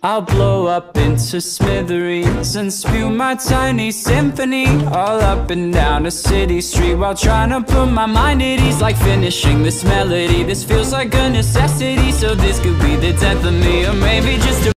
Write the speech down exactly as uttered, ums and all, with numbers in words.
I'll blow up into smithereens and spew my tiny symphony all up and down a city street, while trying to put my mind at ease. Like finishing this melody, this feels like a necessity. So this could be the death of me, or maybe just a